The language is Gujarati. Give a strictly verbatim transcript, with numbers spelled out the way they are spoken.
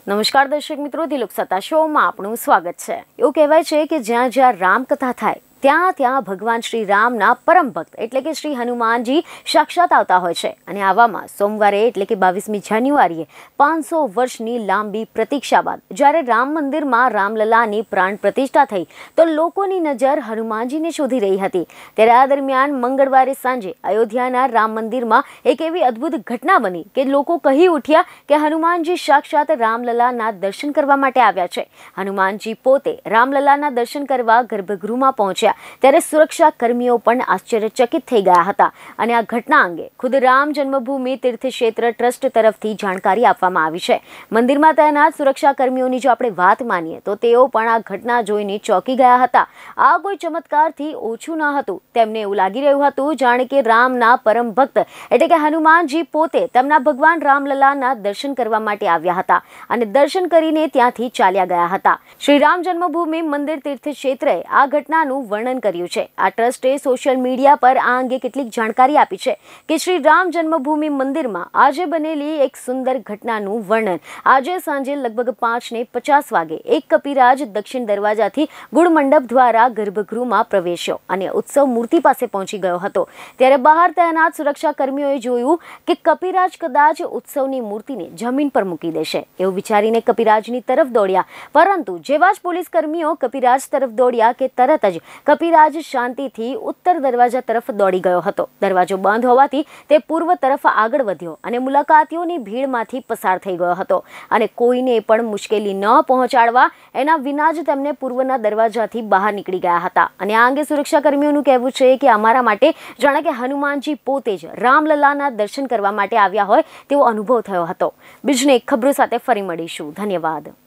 નમસ્કાર દર્શક મિત્રો, દિલોક સત્તા શોમાં આપનું સ્વાગત છે। એવું કહેવાય છે કે જ્યાં જ્યાં રામકથા થાય ત્યાં ત્યાં ભગવાન શ્રી રામના પરમ ભક્ત એટલે કે શ્રી હનુમાનજી સાક્ષાત આવતા હોય છે। અને આવામાં સોમવારે એટલે કે બાવીસમી જાન્યુઆરીએ પાંચસો વર્ષની લાંબી પ્રતીક્ષા બાદ જ્યારે રામ મંદિરમાં રામલલાની પ્રાણ પ્રતિષ્ઠા થઈ તો લોકોની નજર હનુમાનજીને શોધી રહી હતી। ત્યારે આ દરમિયાન મંગળવારે સાંજે અયોધ્યાના રામ મંદિરમાં એક એવી અદ્ભુત ઘટના બની કે લોકો કહી ઉઠ્યા કે હનુમાનજી સાક્ષાત રામલલાના દર્શન કરવા માટે આવ્યા છે। હનુમાનજી પોતે રામલલાના દર્શન કરવા ગર્ભગૃહમાં પહોંચ્યા ત્યારે સુરક્ષા કર્મીઓ પણ આશ્ચર્યચકિત થઈ ગયા હતા અને આ ઘટના અંગે ખુદ રામ જન્મભૂમિ તીર્થક્ષેત્ર ટ્રસ્ટ તરફથી જાણકારી આપવામાં આવી છે। મંદિરમાં તૈનાત સુરક્ષા કર્મીઓની જો આપણે વાત માનીએ તો તેઓ પણ આ ઘટના જોઈને ચોંકી ગયા હતા। આ કોઈ ચમત્કારથી ઓછું ન હતું। તેમને એવું લાગી રહ્યું હતું જાણે કે રામના પરમ ભક્ત એટલે કે હનુમાનજી પોતે તેમના ભગવાન રામલલાના દર્શન કરવા માટે આવ્યા હતા અને દર્શન કરીને ત્યાંથી ચાલ્યા ગયા હતા। શ્રી રામ જન્મભૂમિ મંદિર તીર્થક્ષેત્રએ આ ઘટનાનું વર્ણન કર્યું છે। આ ટ્રસ્ટે સોશિયલ મીડિયા પર આ અંગે કેટલીક જાણકારી આપી છે કે શ્રી રામ જન્મભૂમિ મંદિરમાં આજે બનેલી એક સુંદર ઘટનાનું વર્ણન। આજે સાંજે લગભગ પાંચ ને પચાસ વાગે એક કપિરાજ દક્ષિણ દરવાજાથી ગુડ મંડપ દ્વારા ગર્ભગૃહમાં પ્રવેશ્યો અને ઉત્સવ મૂર્તિ પાસે પહોંચી ગયો હતો। ત્યારે બહાર તૈનાત સુરક્ષા કર્મીઓએ જોયું કે કપિરાજ કદાચ ઉત્સવની મૂર્તિને જમીન પર મૂકી દેશે એવું વિચારીને કપિરાજની તરફ દોડ્યા, પરંતુ જેવા જ પોલીસ કર્મીઓ કપિરાજ તરફ દોડ્યા કે તરત જ કપિરાજ શાંતિથી ઉત્તર દરવાજા તરફ દોડી ગયો હતો। દરવાજો બંધ હોવાથી તે પૂર્વ તરફ આગળ વધ્યો અને મુલાકાતીઓની ભીડમાંથી પસાર થઈ ગયો હતો અને કોઈને પણ મુશ્કેલી ન પહોંચાડવા એના વિના જ તેમને પૂર્વના દરવાજાથી બહાર નીકળી ગયા હતા। અને આ અંગે સુરક્ષા કર્મીઓનું કહેવું છે કે અમારા માટે જાણે કે હનુમાનજી પોતે જ રામલલાના દર્શન કરવા માટે આવ્યા હોય તેવો અનુભવ થયો હતો। બીજને ખબરો સાથે ફરી મળીશું। ધન્યવાદ।